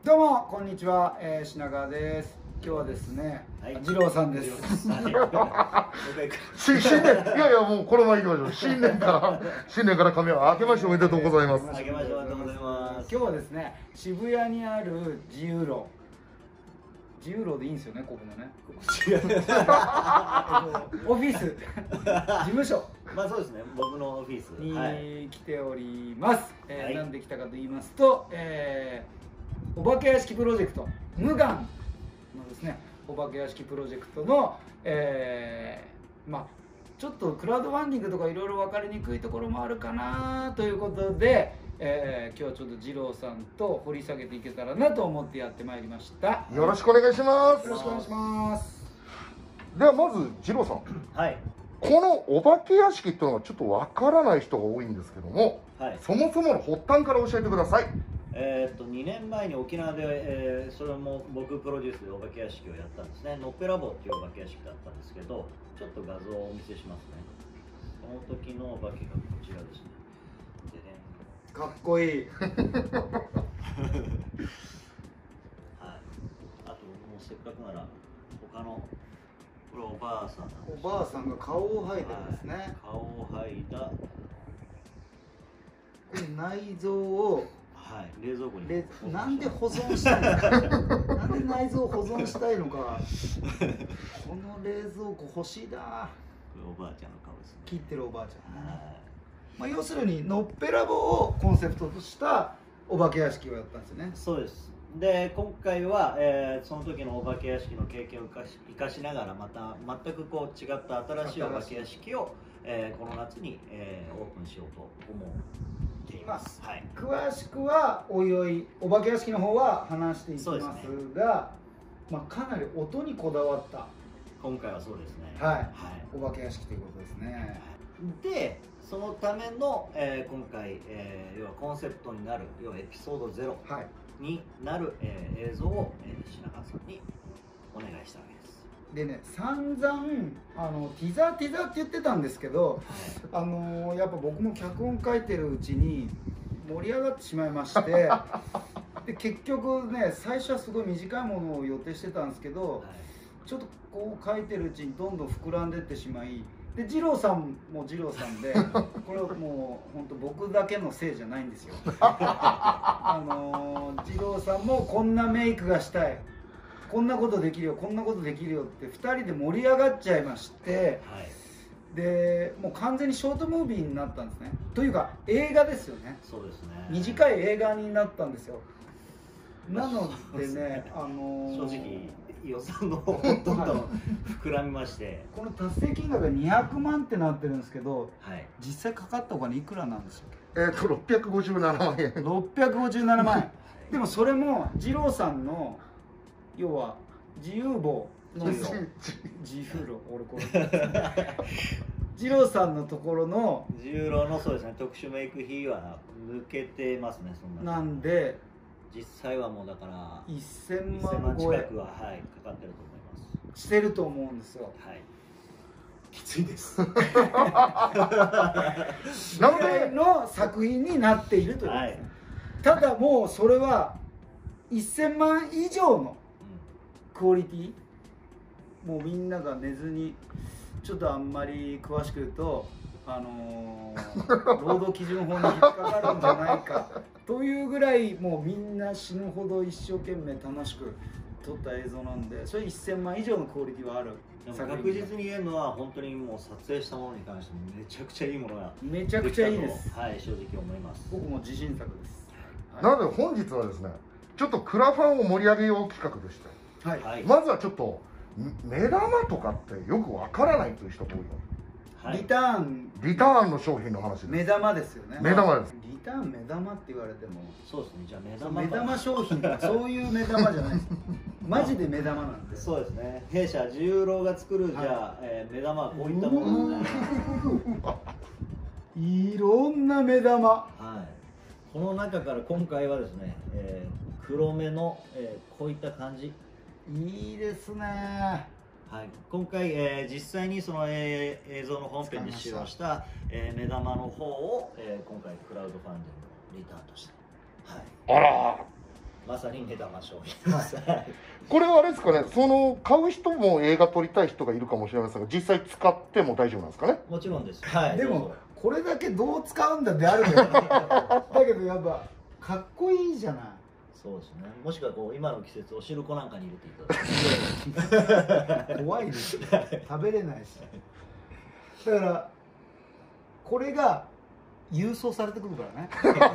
どうもこんにちは、品川です。今日はですね、二郎さんです。 新年、いやいやもうこのまま行きましょう。新年から神は明けましておめでとうございます。 明けましておめでとうございます。 今日はですね、渋谷にある自由楼でいいんですよね、ここのね。オフィス、事務所。 まあそうですね、僕のオフィスに来ております。なんで来たかと言いますと、お化け屋敷プロジェクト無眼のですね、お化け屋敷プロジェクトの、まあちょっとクラウドファンディングとかいろいろ分かりにくいところもあるかなということで、今日はちょっと二郎さんと掘り下げていけたらなと思ってやってまいりました。 よろしくお願いします。 よろしくお願いします。 ではまず二郎さん、 はい、 このお化け屋敷っていうのはちょっとわからない人が多いんですけども、 はい、 そもそもの発端から教えてください。 2年前に沖縄で、それも僕プロデュースでお化け屋敷をやったんですね。のっぺらぼうっていうお化け屋敷だったんですけど、ちょっと画像をお見せしますね。その時のお化けがこちらですね。でね、 かっこいい。 はい、あと僕もせっかくなら他の、これおばあさんなんです。 おばあさんが顔を剥いてるんですね。 はい、顔を剥いだ。 これ内臓を、 はい、冷蔵庫になんで保存したいのかなんで内臓を保存したいのかこの冷蔵庫欲しいな。 これおばあちゃんの顔ですね。 切ってるおばあちゃんね。 はい、 まあ、要するにのっぺらぼうをコンセプトとしたお化け屋敷をやったんですよね。 そうです。で今回は、その時のお化け屋敷の経験を生かしながらまた全くこう違った新しいお化け屋敷を、この夏に、オープンしようと思っています。はい、 詳しくはおいおいお化け屋敷の方は話していきますが、 ね、 まあ、かなり音にこだわった今回はそうですね。 はい、 はい、 お化け屋敷ということですね。 でそのための、今回、要はコンセプトになる、要はエピソード0になる、映像を、品川さんにお願いしたわけです。 でね、散々ティザーって言ってたんですけど、はい、やっぱ僕も脚本書いてるうちに盛り上がってしまいましてで結局ね、最初はすごい短いものを予定してたんですけど、はい、ちょっとこう書いてるうちにどんどん膨らんでってしまい、で二郎さんも二郎さんでこれはもう本当僕だけのせいじゃないんですよ。二郎さんもこんなメイクがしたい、こんなことできるよ、こんなことできるよって2人で盛り上がっちゃいまして、はい、でもう完全にショートムービーになったんですね。というか映画ですよね。 そうですね、 短い映画になったんですよ。なのでね、 正直予算のほとんど膨らみましてこの達成金額が200万ってなってるんですけど、はい、実際かかったお金いくらなんでしょうか。 657万円。 657万円。でもそれも二郎さんの要は自由棒の自由楼、俺これ二郎さんのところの自由楼のそうですね、特殊メイク費は抜けてますね。そんなんで実際はもうだから 1000 万近くは、はい、かかってると思います。 してると思うんですよ。 はい、きついです。 なのでの作品になっているということですね。はい、ただもうそれは1000万以上のクオリティ、もうみんなが寝ずに、ちょっとあんまり詳しく言うと労働基準法に引っかかるんじゃないかというぐらい、もうみんな死ぬほど一生懸命楽しく撮った映像なんで、それ1000万以上のクオリティはある。 確実に言えるのは本当にもう撮影したものに関してもめちゃくちゃいいものがめちゃくちゃいいです。 はい、正直思います。 僕も自信作です。 はい、なので本日はですね、ちょっとクラファンを盛り上げよう企画でして、はい、まずはちょっと目玉とかってよくわからないという人が多いの。 はい、リターンの商品の話です。 目玉ですよね。 目玉です。 リターン目玉って言われても、 そうですね。じゃあ目玉商品とかそういう目玉じゃないです。マジで目玉なんで。 そうですね。弊社自由楼が作るじゃあ、目玉はこういったものですね。 いろんな目玉。 はい。この中から今回はですね、黒目の、こういった感じ。 いいですね。 はい、今回、実際にその、映像の本編に使用した、目玉の方を、今回クラウドファンディングのリターンとして、はい、 あらまさに目玉商品です。 これはあれですかね、その買う人も映画撮りたい人がいるかもしれませんが、実際使っても大丈夫なんですかね。 もちろんです。 でもこれだけどう使うんだであるけど、だけどやっぱかっこいいじゃない。 そうですね。もしくはこう今の季節お汁粉なんかに入れていただいて怖いですよ。食べれないし。だからこれが郵送されてくるからね。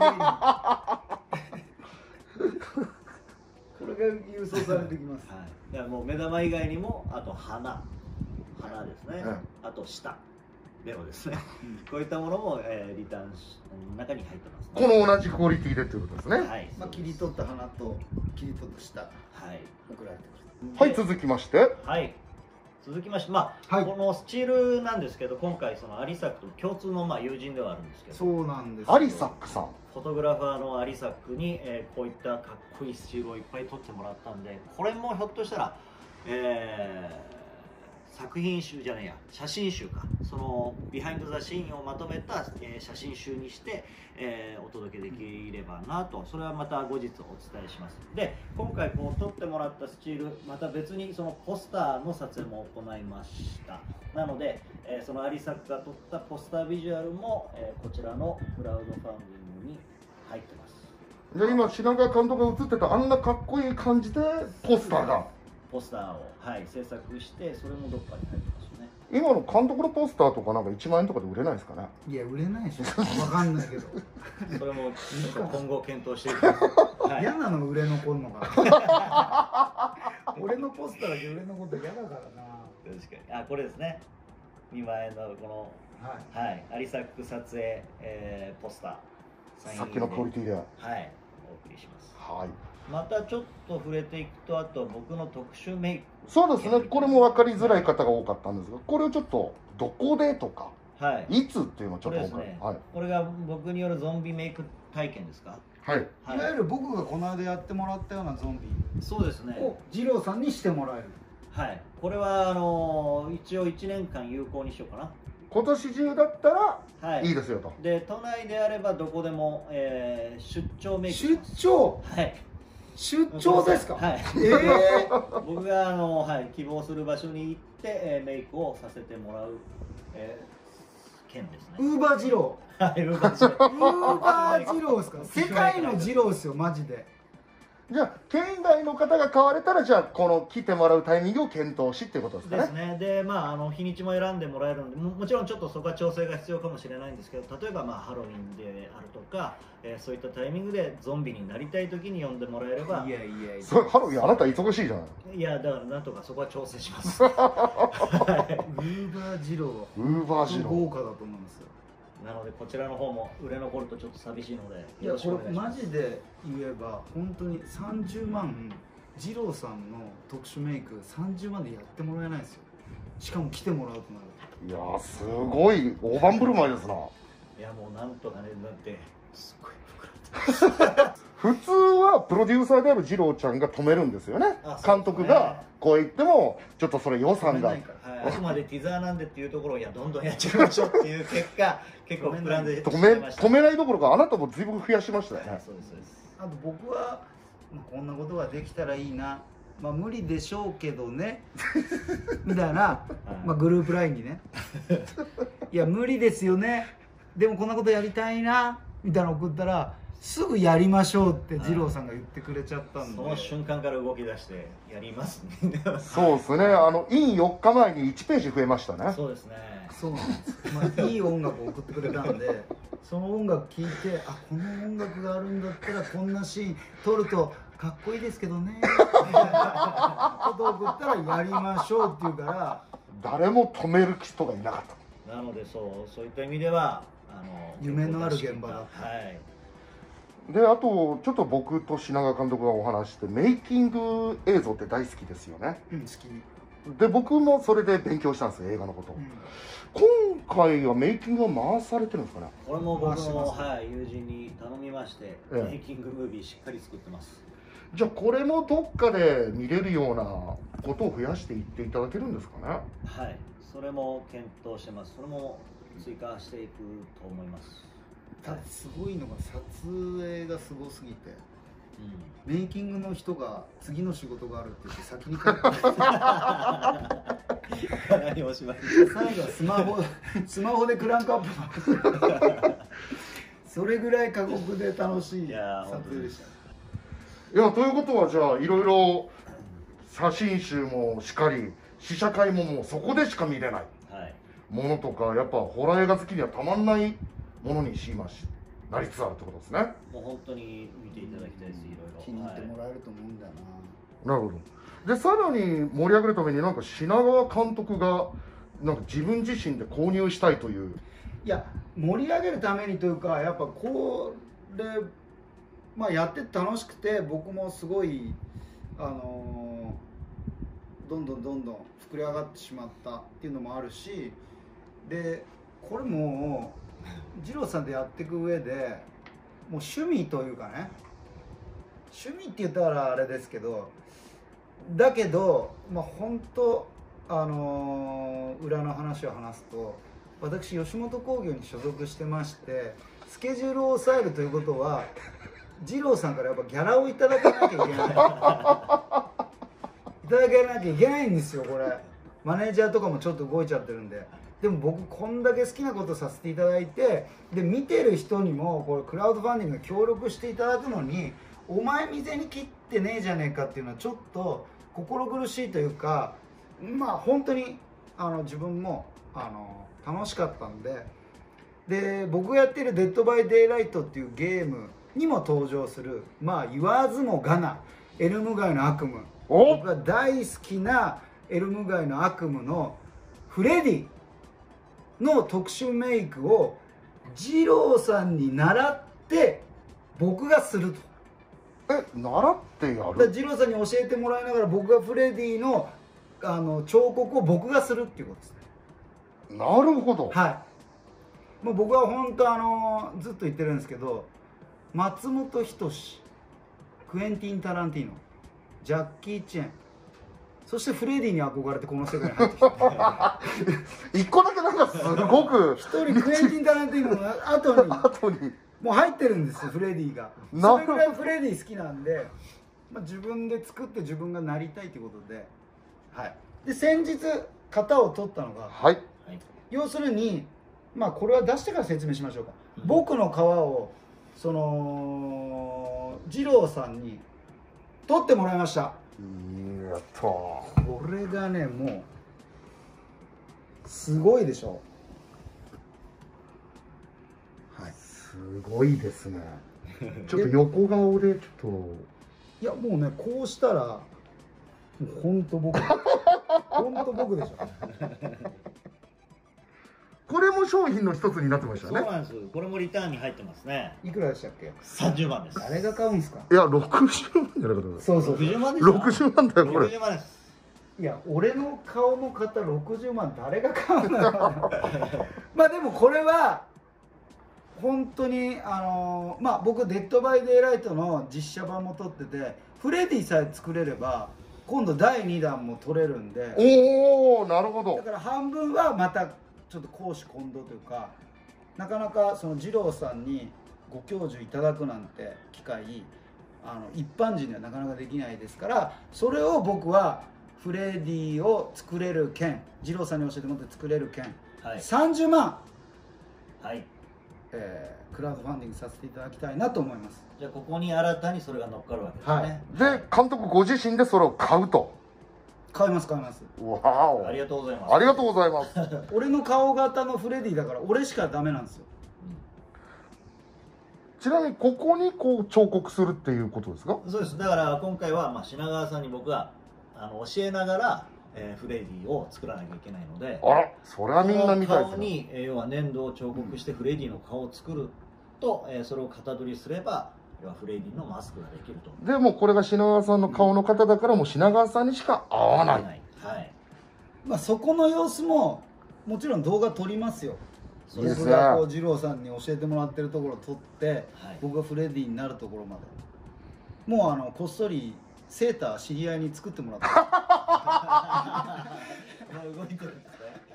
これが郵送されてきます。 はい。だからもう目玉以外にもあと鼻ですね。あと舌。ベロですね。こういったものも、リターンの中に入ってます、 ね。この同じクオリティでということですね。 はい。 まあ切り取った鼻と切り取った舌、 はい、 送られてくる。 はい、続きまして。 はい。続きまして、まあ、このスチールなんですけど、今回そのアリサックと共通の友人ではあるんですけど。 そうなんです。 アリサックさん。 フォトグラファーのアリサックに、こういったかっこいいスチールをいっぱい撮ってもらったんで、これもひょっとしたら、作品集じゃないや、写真集か、そのビハインド・ザ・シーンをまとめた、写真集にして、お届けできればなと、それはまた後日お伝えします。で、今回こう撮ってもらったスチール、また別にそのポスターの撮影も行いました。なので、そのアリサックが撮ったポスタービジュアルも、こちらのクラウドファンディングに入ってます。 で、今品川監督が映ってたあんなかっこいい感じでポスターが。 ポスターを、制作して、それもどっかに入ってますよね。 今の監督のポスターとかなんか1万円とかで売れないですかね。 いや売れないでしょ。わかんないけど。 それも今後検討していく。 嫌なの売れ残るのか。俺のポスターだけ売れ残って嫌だからな。確かに。あ、これですね。2万円のこのアリサック撮影、ポスター。さっきのクオリティで。 はい。お送りします。 はい。 またちょっと触れていくと、あと僕の特殊メイク。 そうですね。これも分かりづらい方が多かったんですが、これをちょっとどこでとか、いつっていうのをちょっと今回、これが僕によるゾンビメイク体験ですか。 はい。 いわゆる僕がこの間やってもらったようなゾンビ。 そうですね。 を二郎さんにしてもらえる。 はい。これは一応1年間有効にしようかな。 今年中だったらいいですよと。 で、都内であればどこでも、出張メイク。 出張。 はい。 出張ですか。 はい。僕が希望する場所に行って、メイクをさせてもらう、件ですね。 ウーバー二郎。 はい、ウーバー二郎。 ウーバー二郎ですか。世界の二郎ですよ、マジで。 じゃあ県外の方が買われたら、じゃあこの来てもらうタイミングを検討しっていうことですかね。 ですね。で、まあ日にちも選んでもらえるので、もちろんちょっとそこは調整が必要かもしれないんですけど、例えばハロウィンであるとか、そういったタイミングでゾンビになりたい時に呼んでもらえれば。 いやそれハロウィンあなた忙しいじゃない。 いや、だからなんとかそこは調整します。 ウーバー二郎。 ウーバー二郎。 豪華だと思いますよ。 なのでこちらの方も売れ残るとちょっと寂しいので、 いやこれマジで言えば本当に30万、二郎さんの特殊メイク30万でやってもらえないですよ。しかも来てもらうとなる。 いやすごい大盤振る舞いですな。 いやもうなんとかね、だってすごい膨らんでます。 普通はプロデューサーである二郎ちゃんが止めるんですよね。監督がこう言ってもちょっとそれ予算があくまでティザーなんでっていうところをいやどんどんやっちゃいましょうっていう結果結構膨らんで止めないどころかあなたも随分増やしましたよね。 そうですそうです。 あと僕はこんなことができたらいいな、まあ無理でしょうけどねみたいな、まあグループラインにねいや無理ですよね、でもこんなことやりたいなみたいなの送ったらすぐやりましょうって二郎さんが言ってくれちゃったんで、 その瞬間から動き出してやりますね。そうですね。イン4日前に1ページ増えましたね。 そうですね。 そうなんです。まあいい音楽を送ってくれたんで、その音楽聴いて、あ、この音楽があるんだったらこんなシーン撮るとかっこいいですけどねみたいなことを送ったらやりましょうって言うから、 誰も止める人がいなかった。 なのでそういった意味では夢のある現場だった。 はい。 であとちょっと僕と品川監督がお話してメイキング映像って大好きですよね。 好きで僕もそれで勉強したんですよ、映画のこと、今回はメイキングが回されてるんですかね。 これも僕の、友人に頼みまして、メイキングムービーしっかり作ってます。 じゃあこれもどっかで見れるようなことを増やしていっていただけるんですかね。 はい、それも検討してます。それも追加していくと思います。 ただすごいのが撮影がすごすぎて、 メイキングの人が次の仕事があるって言って先に帰って何もしません。 最後はスマホでクランクアップそれぐらい過酷で楽しい撮影でした。 いや、ということはじゃあいろいろ写真集もしかり試写会ももうそこでしか見れないものとか、やっぱホラー映画好きにはたまんないものに今なりつつあるってことですね。 もう本当に見ていただきたいです。いろいろ気に入ってもらえると思うんだよな。 なるほど。でさらに盛り上げるためになんか品川監督がなんか自分自身で購入したいという。 いや、盛り上げるためにというか、やっぱこれまあやって楽しくて、僕もすごいどんどん膨れ上がってしまったっていうのもあるし、でこれも二郎さんでやっていく上でもう趣味というかね、趣味って言ったらあれですけど、だけどまあ本当裏の話を話すと、私吉本興業に所属してまして、スケジュールを抑えるということは二郎さんからやっぱギャラをいただかなきゃいけないいただけなきゃいけないんですよ。これマネージャーとかもちょっと動いちゃってるんで。でも僕こんだけ好きなことさせていただいて、で見てる人にもこれクラウドファンディングに協力していただくのに、お前店に切ってねえじゃねえかっていうのはちょっと心苦しいというか、まあ本当に自分も楽しかったんで、で僕がやってる「デッド・バイ・デイ・ライト」っていうゲームにも登場する、まあ言わずもがなエルム街の悪夢、僕が大好きなエルム街の悪夢のフレディの特殊メイクを二郎さんに習って僕がすると。 習ってやる？ 二郎さんに教えてもらいながら僕がフレディの彫刻を僕がするっていうことですね。 なるほど。 はい。もう僕は本当ずっと言ってるんですけど、松本人志、クエンティン・タランティーノ、ジャッキー・チェン、そしてフレディに憧れてこの世界に入ってきた一個だけなんかすごく一人クエンティン・タランティーノの後にもう入ってるんですよ、フレディが。それぐらいフレディ好きなんで、まあ、自分で作って自分がなりたいということで、はい、で先日型を取ったのが、 はい、 要するにまあこれは出してから説明しましょうか。僕の皮をその二郎さんに取ってもらいました。 やった。これがね、もうすごいでしょ。はい、 すごいですね。ちょっと横顔でちょっと、 いやもうね、こうしたらもう本当僕本当僕でしょこれも商品の一つになってましたね。 そうなんです。これもリターンに入ってますね。 いくらでしたっけ ？30万です。 誰が買うんですか？ いや、60万じゃなかった。 そうそう、 60万ですか ？60万だよ、これ。 60万です。 いや、俺の顔の方60万誰が買うんだろうまあでもこれは本当にまあ僕「デッド・バイ・デイ・ライト」の実写版も撮ってて、フレディさえ作れれば今度第2弾も撮れるんで。 おお、なるほど。 だから半分はまたちょっと公私混同というか、なかなかその二郎さんにご教授いただくなんて機会一般人にはなかなかできないですから、それを僕はフレディを作れる券、二郎さんに教えてもらって作れる券、はい、30万、 はい、 クラウドファンディングさせていただきたいなと思います。 じゃあここに新たにそれが乗っかるわけですね。 はい、で監督ご自身でそれを買うと。 買います買います。 わお、 ありがとうございます。 ありがとうございます俺の顔型のフレディだから俺しかダメなんですよ。 ちなみにここにこう彫刻するっていうことですか？ そうです。だから今回はまあ品川さんに僕は教えながら、フレディを作らなきゃいけないので、 あら、それはみんな見たいですね。 顔に、要は粘土を彫刻してフレディの顔を作ると、それを型取りすれば要はフレディのマスクができると。 でもこれが品川さんの顔の方だから、もう品川さんにしか合わない。 はい。 まあそこの様子ももちろん動画撮りますよ。 いいですね。 僕がこう二郎さんに教えてもらってるところを撮って、僕がフレディになるところまでもうこっそりセーター知り合いに作ってもらって動いてるんですね。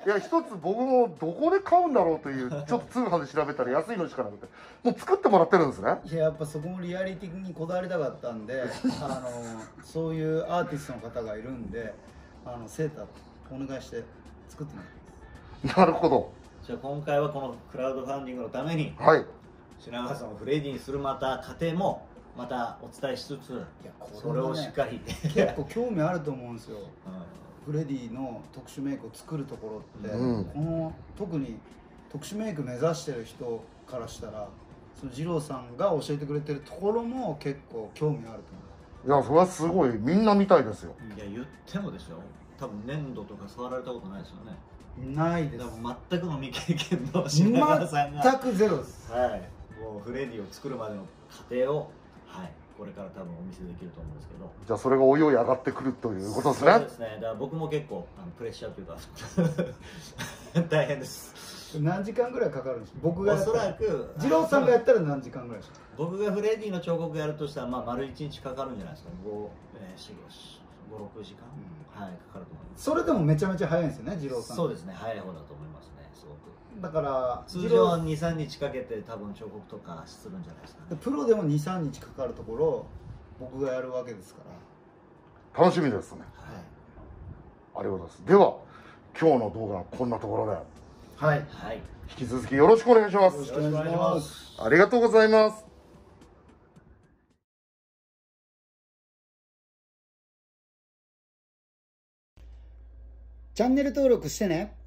いや、一つ僕もどこで買うんだろうというちょっと通販で調べたら安いのしかなくて、もう作ってもらってるんですね。 いや、やっぱそこもリアリティにこだわりたかったんでそういうアーティストの方がいるんでセーターお願いして作ってもらってます。 なるほど。 じゃあ今回はこのクラウドファンディングのために、 はい、 品川さんをフレディにするまた過程もまたお伝えしつつ、いやそれをしっかり結構興味あると思うんですよ、フレディの特殊メイクを作るところって、この特に特殊メイク目指してる人からしたらその二郎さんが教えてくれてるところも結構興味あると思う。 いや、それはすごい、みんな見たいですよ。 いや、言ってもでしょ、多分粘土とか触られたことないですよね。 ないです。 全くの未経験の品川さんが全くゼロです。 はい、もうフレディを作るまでの過程を、はい、これから多分お見せできると思うんですけど、 じゃあそれがおいおい上がってくるということですね。 そうですね。だから僕も結構プレッシャーというか大変です。 何時間ぐらいかかるんですか。僕がおそらく二郎さんがやったら何時間ぐらいですか。 僕がフレディの彫刻やるとしたら、まあ丸1日かかるんじゃないですか。5、6時間、はい、かかると思います。 それでもめちゃめちゃ早いんですよね、二郎さん。 そうですね、早い方だと思いますね、すごく。 だから通常は2、3日かけて多分彫刻とかするんじゃないですかね。 プロでも2、3日かかるところ僕がやるわけですから楽しみですね。 はい、 ありがとうございます。では今日の動画はこんなところで、 はい、 引き続きよろしくお願いします。 よろしくお願いします。 ありがとうございます。 チャンネル登録してね。